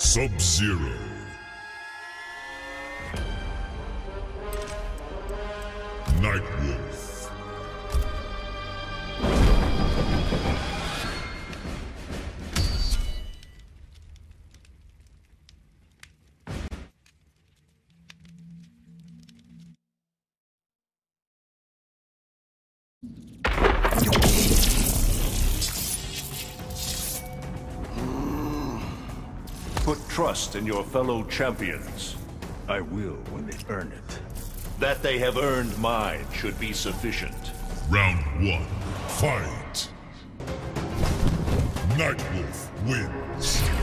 Sub-Zero. Nightwolf. Put trust in your fellow champions. I will when they earn it. That they have earned mine should be sufficient. Round 1. Fight! Nightwolf wins.